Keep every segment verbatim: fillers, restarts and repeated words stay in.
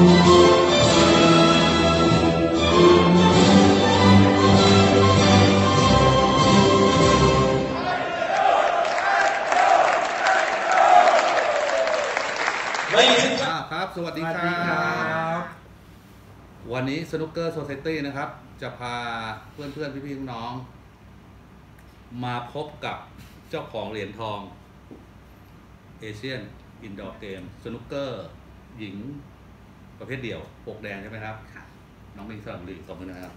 ครับสวัสดีครับวันนี้สนุกเกอร์โซไซตี้นะครับจะพาเพื่อนเพื่อนพี่ๆน้องมาพบกับเจ้าของเหรียญทองเอเชียนอินดอร์เกมสนุกเกอร์หญิงประเภทเดี่ยวปกแดงใช่ไหมครับน้องมิงสระบุรีขอบคุณนะครับ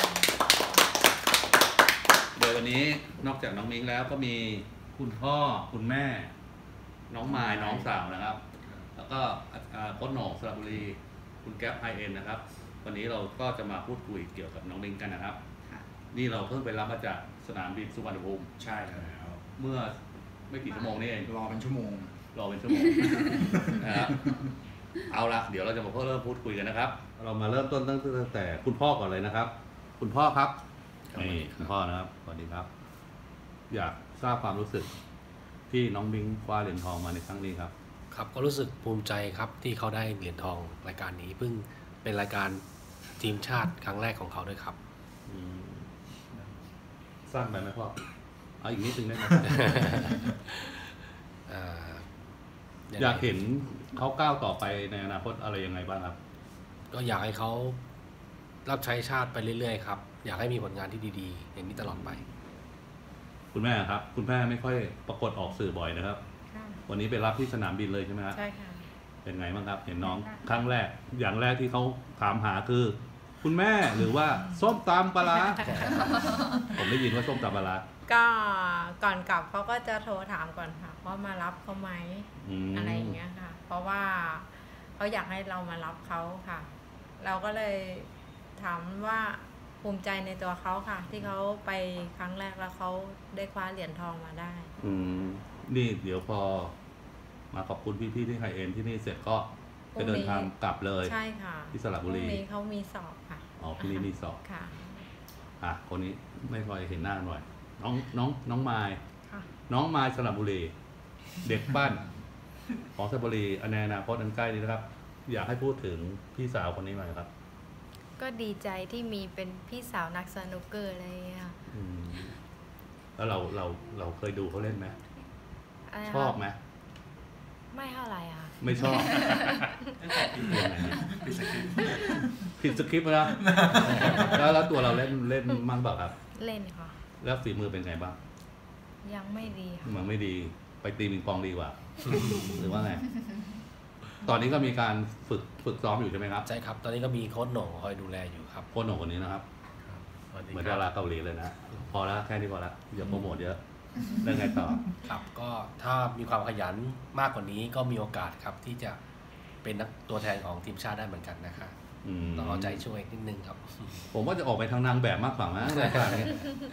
โดยวันนี้นอกจากน้องมิงแล้วก็มีคุณพ่อคุณแม่น้องมายน้องสาวนะครับแล้วก็โค้ชโหน่งสระบุรีคุณแก๊ปไฮเอ็นนะครับวันนี้เราก็จะมาพูดคุยเกี่ยวกับน้องมิงกันนะครับนี่เราเพิ่งไปรับมาจากสนามบินสุวรรณภูมิใช่แล้วเมื่อไม่กี่ชั่วโมงนี่เองรอเป็นชั่วโมงรอเป็นชั่วโมงนะครับเอาละเดี๋ยวเราจะมาเริ่มพูดคุยกันนะครับเรามาเริ่มต้นตั้งแต่คุณพ่อก่อนเลยนะครับคุณพ่อครับนี่คุณพ่อนะครับสวัสดีครับอยากทราบความรู้สึกที่น้องมิงคว้าเหรียญทองมาในครั้งนี้ครับครับก็รู้สึกภูมิใจครับที่เขาได้เหรียญทองรายการนี้เพิ่งเป็นรายการทีมชาติครั้งแรกของเขาด้วยครับสั้นไปไหมพ่อเอาอีกนิดนึงได้ไหม อยากเห็นเขาก้าวต่อไปในอนาคตอะไรยังไงบ้างครับก็อยากให้เขารับใช้ชาติไปเรื่อยๆครับอยากให้มีผลงานที่ดีๆอย่างนี้ตลอดไปคุณแม่ครับคุณแม่ไม่ค่อยปรากฏออกสื่อบ่อยนะครับวันนี้ไปรับที่สนามบินเลยใช่ไหมครับใช่ค่ะเป็นไงบ้างครับเห็นน้องครั้งแรกอย่างแรกที่เขาถามหาคือคุณแม่หรือว่าส้มตำปลาร้า ผมได้ยินว่าส้มตำปลาร้าก็ก่อนกลับเขาก็จะโทรถามก่อนค่ะว่ามารับเขาไหม อ, อะไรอย่างเงี้ยค่ะเพราะว่าเขาอยากให้เรามารับเขาค่ะเราก็เลยถามว่าภูมิใจในตัวเขาค่ะที่เขาไปครั้งแรกแล้วเขาได้คว้าเหรียญทองมาได้อืมนี่เดี๋ยวพอมาขอบคุณพี่ๆที่ไฮเอ็นที่นี่เสร็จก็จะเดินทางกลับเลยใช่ค่ะที่สระบุรีพรุ่งนี้เขามีสอบค่ะอ๋อพรุ่งนี้มีสอบค่ะอ่ะคนนี้ไม่ค่อยเห็นหน้าหน่อยน้องน้องน้องมายน้องมายสระบุรีเด็กบ้านของสระบุรีในอนาคตอันใกล้นี้นะครับอยากให้พูดถึงพี่สาวคนนี้หน่อยครับก็ดีใจที่มีเป็นพี่สาวนักสนุกเกอร์อะไรอย่างเงี้ยค่ะแล้วเราเราเราเคยดูเขาเล่นไหมชอบไหมไม่เท่าไหร่ค่ะไม่ชอบผิดสคริปต์นะแล้วแล้วตัวเราเล่นเล่นมั่งเปล่าครับเล่นค่ะแล้วฝีมือเป็นไงบ้างยังไม่ดีค่ะมันไม่ดีไปตีปิงปองดีกว่าหรือว่าไงตอนนี้ก็มีการฝึกฝึกซ้อมอยู่ใช่ไหมครับใช่ครับตอนนี้ก็มีโค้ชโหน่งคอยดูแลอยู่ครับโค้ชโหน่งคนนี้นะครับเหมือนดาราเกาหลีเลยนะพอแล้วแค่นี้พอแล้วอย่าโปรโมทเยอะเรื่องไงต่อครับก็ถ้ามีความขยันมากกว่านี้ก็มีโอกาสครับที่จะเป็นนักตัวแทนของทีมชาติได้เหมือนกันนะคะต้องเอาใจช่วยนิดนึงครับผมว่าจะออกไปทางนางแบบมากกว่านะรายการนี้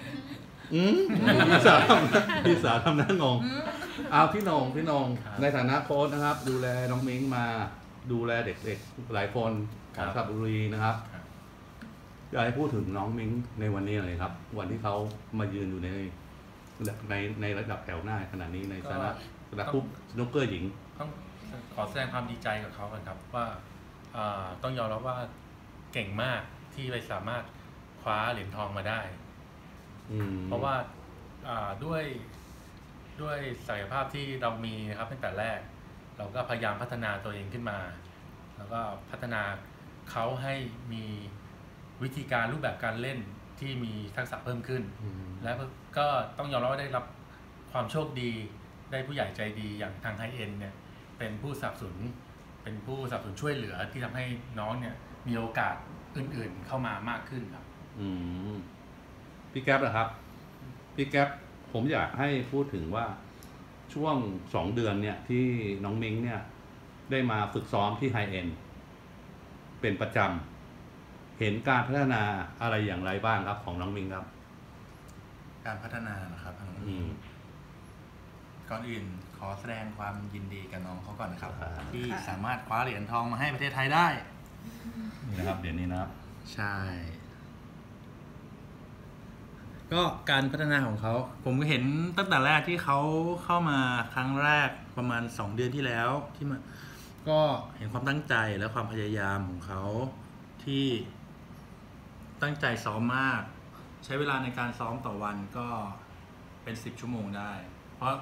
พี่สาวพี่สาวทำหน้างงเอาพี่นงพี่นงในฐานะโค้ชนะครับดูแลน้องมิ้งมาดูแลเด็กๆหลายคนของสระบุรีนะครับอยากให้พูดถึงน้องมิ้งในวันนี้เลยครับวันที่เขามายืนอยู่ในในในระดับแถวหน้าขนาดนี้ในฐานะนักปุ๊บสนุกเกอร์หญิงต้องขอแสดงความดีใจกับเขากันครับว่าต้องยอมรับว่าเก่งมากที่ไปสามารถคว้าเหรียญทองมาได้เพราะว่าด้วยด้วยศักยภาพที่เรามีนะครับตั้งแต่แรกเราก็พยายามพัฒนาตัวเองขึ้นมาแล้วก็พัฒนาเขาให้มีวิธีการรูปแบบการเล่นที่มีทักษะเพิ่มขึ้นและก็ต้องยอมรับว่าได้รับความโชคดีได้ผู้ใหญ่ใจดีอย่างทางไฮเอ็นเนี่ยเป็นผู้สนับสนุนเป็นผู้สนับสนุนช่วยเหลือที่ทำให้น้องเนี่ยมีโอกาสอื่นๆเข้ามามากขึ้นครับอืมพี่แก๊ปนะครับพี่แก๊ปผมอยากให้พูดถึงว่าช่วงสองเดือนเนี่ยที่น้องมิงเนี่ยได้มาฝึกซ้อมที่ไฮเอ็นเป็นประจำเห็นการพัฒนาอะไรอย่างไรบ้างครับของน้องมิงครับการพัฒนานะครับก่อนอื่นขอแสดงความยินดีกับน้องเขาก่อนนะครับที่สามารถคว้าเหรียญทองมาให้ประเทศไทยได้นี่นะครับเหรียญนี้นะครับใช่ก็การพัฒนาของเขาผมเห็นตั้งแต่แรกที่เขาเข้ามาครั้งแรกประมาณสองเดือนที่แล้วที่มาก็เห็นความตั้งใจและความพยายามของเขาที่ตั้งใจซ้อมมากใช้เวลาในการซ้อมต่อวันก็เป็นสิบชั่วโมงได้เพราะ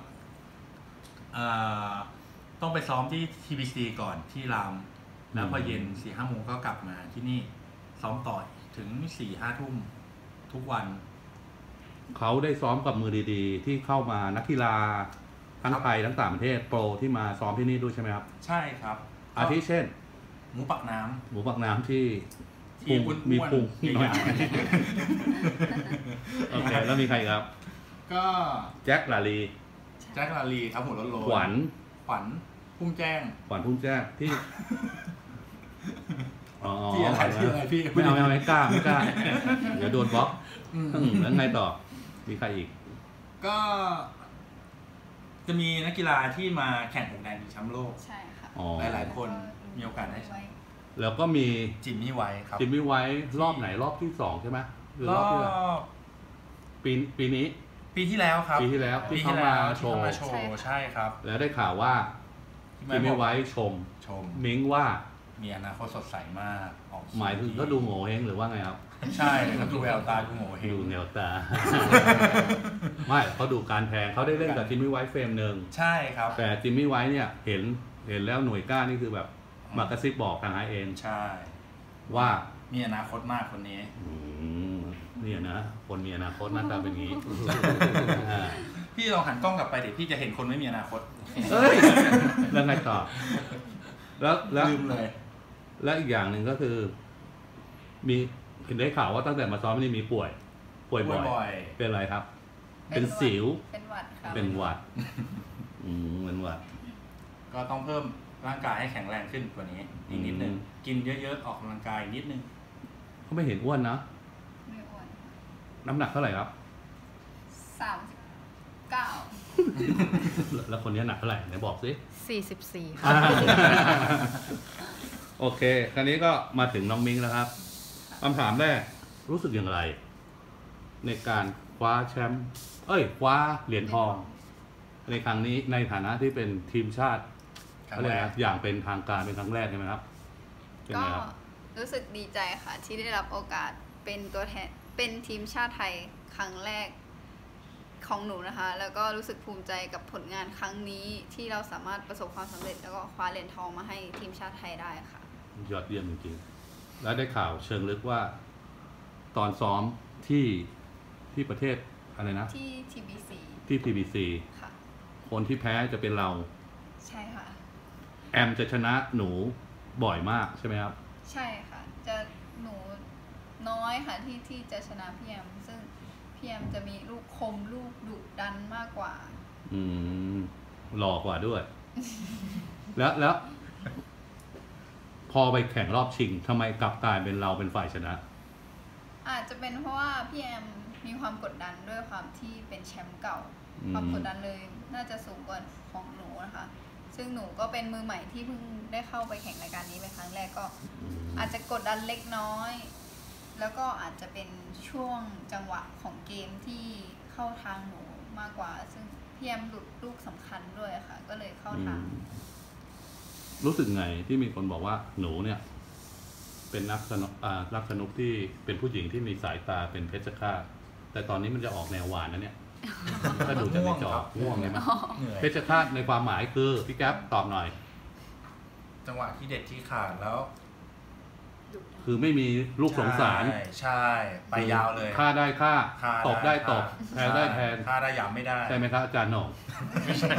ต้องไปซ้อมที่ ที บี ซี ก่อนที่รามแล้วพอเย็นสี่ห้าโมงก็กลับมาที่นี่ซ้อมต่อถึงสี่ห้าทุ่มทุกวันเขาได้ซ้อมกับมือดีๆที่เข้ามานักกีฬาทั้งไทยทั้งต่างประเทศโปรที่มาซ้อมที่นี่ด้วยใช่ไหมครับใช่ครับอาทิเช่นหมูปักน้ำหมูปักน้ำที่ที่มีพุงหน่อยโอเคแล้วมีใครครับก็แจ็คลาลีแจ็คลาลีครับหัวโลนขวัญขวัญพุ่มแจ้งขวัญพุ่มแจ้งที่อ๋อที่อะไรที่อะไรพี่ไม่เอาไม่เอาไม่กล้าไม่กล้าเดี๋ยวโดนบล็อกแล้วไงต่อมีใครอีกก็จะมีนักกีฬาที่มาแข่งอกแดงชิงแชมป์โลกใช่ค่ะหลายๆคนมีโอกาสได้แล้วก็มีจิมมี่ไว้ครับจิมมี่ไว้รอบไหนรอบที่สองใช่ไหมหรือรอบที่ปีปีนี้ปีที่แล้วครับปีที่แล้วที่เข้ามาโชว์ใช่ครับแล้วได้ข่าวว่าจิมมี่ไว้ชมชมมิ้งว่ามีอนาคตสดใสมากออกหมายถึงก็ดูโง่เฮงหรือว่าไงครับใช่ครับดูแววตาดูโง่เฮงดูแนวตาไม่เขาดูการแทงเขาได้เล่นกับจิมมี่ไว้เฟรมหนึ่งใช่ครับแต่จิมมี่ไว้เนี่ยเห็นเห็นแล้วหน่วยก้านนี่คือแบบมากระซิบบอกทางไอเอ็นใช่ว่ามีอนาคตมากคนนี้นี่นะคนมีอนาคตหน้าตาเป็นงี้พี่ลองหันกล้องกลับไปเดี๋ยวพี่จะเห็นคนไม่มีอนาคตเอ้ยแล้วไงต่อแล้วแล้วลืมเลยและอีกอย่างหนึ่งก็คือมีเห็นได้ข่าวว่าตั้งแต่มาซ้อมนี่มีป่วยป่วยบ่อยเป็นอะไรครับเป็นสิวเป็นหวัดครับเป็นหวัดอืมเป็นหวัดก็ต้องเพิ่มร่างกายให้แข็งแรงขึ้นกว่านี้อีกนิดนึงกินเยอะๆออกกำลังกายนิดนึงเขาไม่เห็นอ้วนนะไม่อ้วนน้ำหนักเท่าไหร่ครับสามสิบเก้าแล้วคนนี้หนักเท่าไหร่ไหนบอกสิสี่สิบสี่ค่ะโอเคคราวนี้ก็มาถึงน้องมิ้งแล้วครับคำถามแรกรู้สึกอย่างไรในการคว้าแชมป์เอ้ยคว้าเหรียญทองในครั้งนี้ในฐานะที่เป็นทีมชาติอะไรนะอย่างเป็นทางการเป็นครั้งแรกใช่ไหมครับก็รู้สึกดีใจค่ะที่ได้รับโอกาสเป็นตัวแทนเป็นทีมชาติไทยครั้งแรกของหนูนะคะแล้วก็รู้สึกภูมิใจกับผลงานครั้งนี้ที่เราสามารถประสบความสำเร็จแล้วก็คว้าเหรียญทองมาให้ทีมชาติไทยได้ค่ะยอดเยี่ยมจริงๆแล้วได้ข่าวเชิงลึกว่าตอนซ้อมที่ที่ประเทศอะไรนะที่ ที บี ซีที่ ที บี ซีค่ะคนที่แพ้จะเป็นเราใช่ค่ะแอมจะชนะหนูบ่อยมากใช่ไหมครับใช่ค่ะจะหนูน้อยค่ะที่ที่จะชนะพี่แอมซึ่งพี่แอมจะมีลูกคมลูกดุดันมากกว่าอืมหล่อกว่าด้วย แล้วแล้วพอไปแข่งรอบชิงทำไมกลับกลายเป็นเราเป็นฝ่ายชนะอาจจะเป็นเพราะว่าพี่แอมมีความกดดันด้วยความที่เป็นแชมป์เก่าความกดดันเลยน่าจะสูงกว่าของหนูนะคะซึ่งหนูก็เป็นมือใหม่ที่เพิ่งได้เข้าไปแข่งรายการนี้เป็นครั้งแรกก็อาจจะกดดันเล็กน้อยแล้วก็อาจจะเป็นช่วงจังหวะของเกมที่เข้าทางหนูมากกว่าซึ่งพี่แอมหลุดลูกสำคัญด้วยค่ะก็เลยเข้าทางรู้สึกไงที่มีคนบอกว่าหนูเนี่ยเป็นนักสนุกอ่านักสนุกที่เป็นผู้หญิงที่มีสายตาเป็นเพชฌฆาตแต่ตอนนี้มันจะออกแนวหวานนะเนี่ยถ้าดูจากในจอง่วงเลยมั้ยเพชฌฆาตในความหมายคือพี่แก๊ปตอบหน่อยจังหวะที่เด็ดที่ขาดแล้วคือไม่มีลูกสงสารใช่ไปยาวเลยฆ่าได้ฆ่าตบได้ตบแทงได้แทงฆ่าได้หยามไม่ได้ใช่ไหมครับอาจารย์หน่องไม่ใช่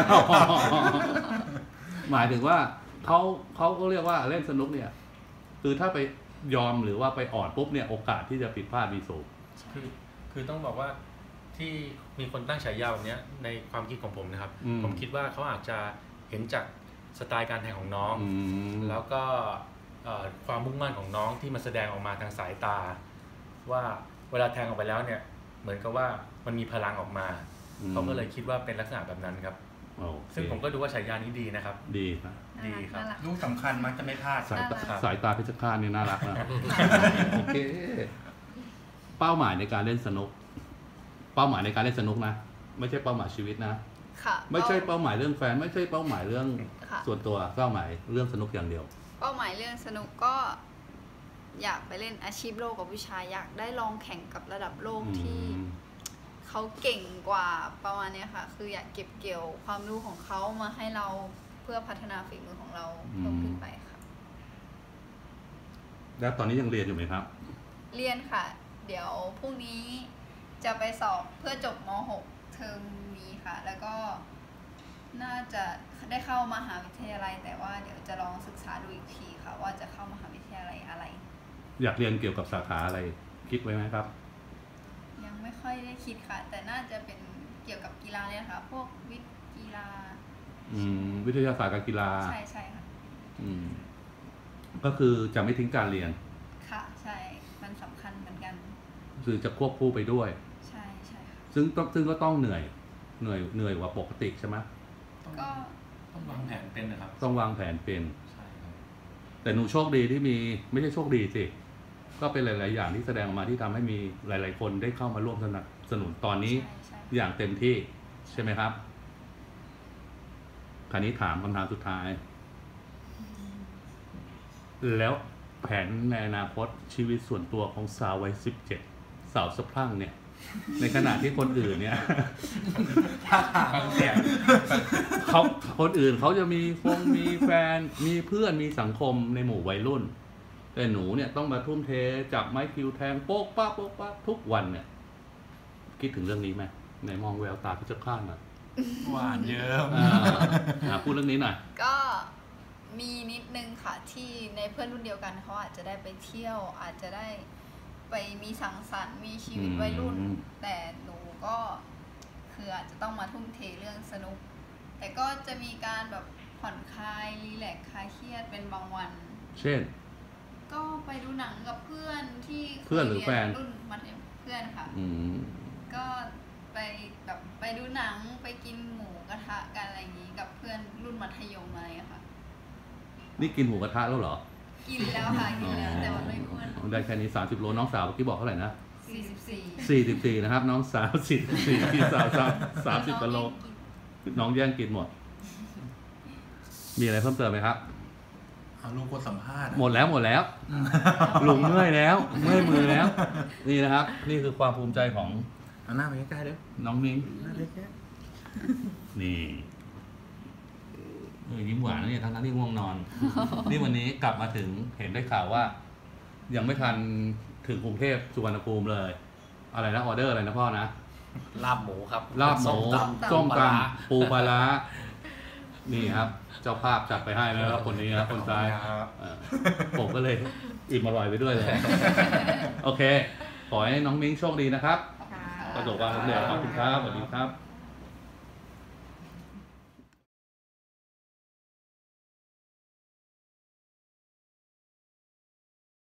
หมายถึงว่าเขาเขาก็เรียกว่าเล่นสนุกเนี่ยคือถ้าไปยอมหรือว่าไปอ่อนปุ๊บเนี่ยโอกาสที่จะผิดพลาดมีสูงคือคือต้องบอกว่าที่มีคนตั้งฉายาแบบนี้ในความคิดของผมนะครับผมคิดว่าเขาอาจจะเห็นจากสไตล์การแทงของน้องแล้วก็ความมุ่งมั่นของน้องที่มันแสดงออกมาทางสายตาว่าเวลาแทงออกไปแล้วเนี่ยเหมือนกับว่ามันมีพลังออกมาเขาก็เลยคิดว่าเป็นลักษณะแบบนั้นครับซึ่งผมก็ดูว่าฉายานี้ดีนะครับดีครับดีครับลูกสำคัญมักจะไม่พลาดสายตาสายตาเพชฌฆาตนี่น่ารักนะโอเคเป้าหมายในการเล่นสนุกเป้าหมายในการเล่นสนุกนะไม่ใช่เป้าหมายชีวิตนะค่ะไม่ใช่เป้าหมายเรื่องแฟนไม่ใช่เป้าหมายเรื่องค่ะส่วนตัวเป้าหมายเรื่องสนุกอย่างเดียวเป้าหมายเรื่องสนุกก็อยากไปเล่นอาชีพโลกกับผู้ชายอยากได้ลองแข่งกับระดับโลกที่เขาเก่งกว่าประมาณนี้ค่ะคืออยากเก็บเกี่ยวความรู้ของเขามาให้เราเพื่อพัฒนาฝีมือของเราเพิ่มขึ้นไปค่ะแล้วตอนนี้ยังเรียนอยู่ไหมครับเรียนค่ะ เดี๋ยวพรุ่งนี้จะไปสอบเพื่อจบม หก เทอมนี้ค่ะ แล้วก็น่าจะได้เข้ามหาวิทยาลัยแต่ว่าเดี๋ยวจะลองศึกษาดูอีกทีค่ะว่าจะเข้ามหาวิทยาลัยอะไรอยากเรียนเกี่ยวกับสาขาอะไรคิดไว้ไหมครับยังไม่ค่อยได้คิดค่ะ แต่น่าจะเป็นเกี่ยวกับกีฬาเนี่ยค่ะพวกวิทย์กีฬาอืมวิทยาศาสตร์การกีฬาใช่ใช่ค่ะอืมก็คือจะไม่ทิ้งการเรียนค่ะใช่มันสำคัญเหมือนกันคือจะควบคู่ไปด้วยใช่ใช่ค่ะซึ่งต้องซึ่งก็ต้องเหนื่อยเหนื่อยเหนื่อยกว่าปกติใช่ไหมต้องก็ต้องวางแผนเป็นนะครับต้องวางแผนเป็นใช่ครับแต่หนูโชคดีที่มีไม่ใช่โชคดีสิก็เป็นหลาย ๆ อย่างที่แสดงออกมาที่ทำให้มีหลาย ๆ คนได้เข้ามาร่วมสนับสนุนตอนนี้ใช่ใช่อย่างเต็มที่ใช่ไหมครับคราวนี้ถามคำถามสุดท้าย แล้วแผนในอนาคตชีวิตส่วนตัวของสาววัยสิบเจ็ดสาวสะพรั่งเนี่ย ในขณะที่คนอื่นเนี่ยฟังเสียงเขาคนอื่นเขาจะมีฟงมีแฟนมีเพื่อนมีสังคมในหมู่วัยรุ่น แต่หนูเนี่ยต้องมาทุ่มเทจับไม้คิวแทงโป๊กป้าโป๊กป้าทุกวันเนี่ย คิดถึงเรื่องนี้ไหมในมองแววตาพิจารณาหน่อยหวานเยิ้มอ่าอ่าพูดเรื่องนี้หน่อยก็มีนิดนึงค่ะที่ในเพื่อนรุ่นเดียวกันเขาอาจจะได้ไปเที่ยวอาจจะได้ไปมีสังสรรค์มีชีวิตวัยรุ่นอืมแต่หนูก็คืออาจจะต้องมาทุ่มเทเรื่องสนุก แต่ก็จะมีการแบบผ่อนคลายรีแลกซ์คลายเครียดเป็นบางวันเช่นก็ไปดูหนังกับเพื่อนที่เพื่อนหรือแฟนยรุ่นมัธยมเพื่อนค่ะอืมก็ไปแบบไปดูหนังไปกินหมูกระทะกันอะไรอย่างนี้กับเพื่อนรุ่นมัธยมอะไรอย่างเงี้ยค่ะนี่กินหมูกระทะแล้วเหรอกินแล้วค่ะกินแล้วแต่ว่าไม่อ้วนได้แค่นี้สามสิบโลน้องสาวเมื่อกี้บอกเท่าไหร่นะสี่สิบสี่สี่สิบสี่นะครับ น้องสาวสี่สิบสี่พี่สาวสามสามสิบโลน้องแย่งกินหมด มีอะไรเพิ่มเติมไหมครับเอาลูกคนสัมภาษณ์หมดแล้วหมดแล้ว ลุงเมื่อยแล้ว เมื่อยมือแล้ว นี่นะครับ นี่คือความภูมิใจของเอาหน้าไปใกล้ๆเด้อน้องมิ้งหน้าเล็กนี่เออยิ้มหวานนะเนี่ยทั้งๆที่ง่วงนอน นี่วันนี้กลับมาถึงเห็นได้ข่าวว่า ยังไม่ทันถึงกรุงเทพสุวรรณภูมิเลย อะไรนะออเดอร์อะไรนะพ่อนะลาบหมูครับลาบหมูส้มตำส้มปลาร้าตำปูปลาร้านี่ครับ เจ้าภาพจัดไปให้แล้วครับคนนี้ครับคนซ้ายครับเออผมก็เลยอิ่มอร่อยไปด้วยเลย โอเค ขอให้น้องมิ้งโชคดีนะครับค่ะประสบความสำเร็จขอบคุณครับสวัสดีครับ